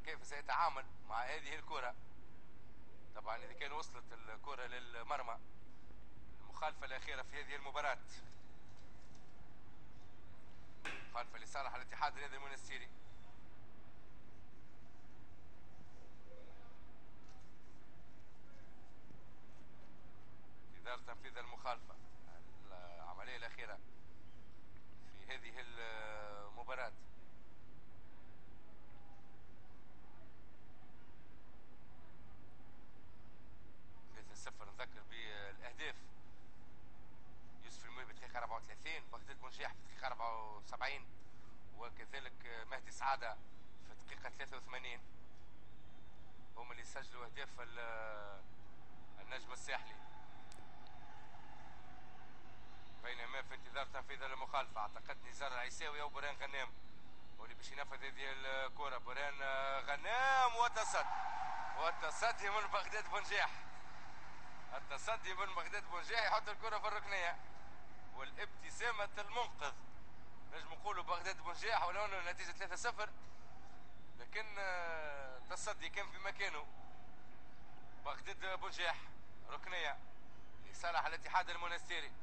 كيف سيتعامل مع هذه الكرة. طبعا إذا كان وصلت الكرة للمرمى، المخالفة الأخيرة في هذه المباراة، مخالفة لصالح الاتحاد الرياضي المنستيري. إدارة تنفيذ المخالفة، العملية الأخيرة في هذه المباراة. ثلاثة صفر. نذكر بالأهداف: يوسف الموهبي دقيقة 34، بغداد بونجيح في دقيقة 74، وكذلك مهدي سعادة في دقيقة 83. هم اللي سجلوا أهداف النجم الساحلي. بينما في انتظار تنفيذ المخالفة اعتقد نزار العيساوي أو برهان غنام هو اللي باش ينفذ هذه الكرة. برهان غنام والتصدي من بغداد بونجيح. التصدي من بغداد بونجيح يحط الكرة في الركنية، والابتسامة المنقذ نجم نقولوا بغداد بونجيح، ولو انه النتيجة 3-0 لكن التصدي كان في مكانه. بغداد بونجيح ركنية لصالح الاتحاد المنستيري.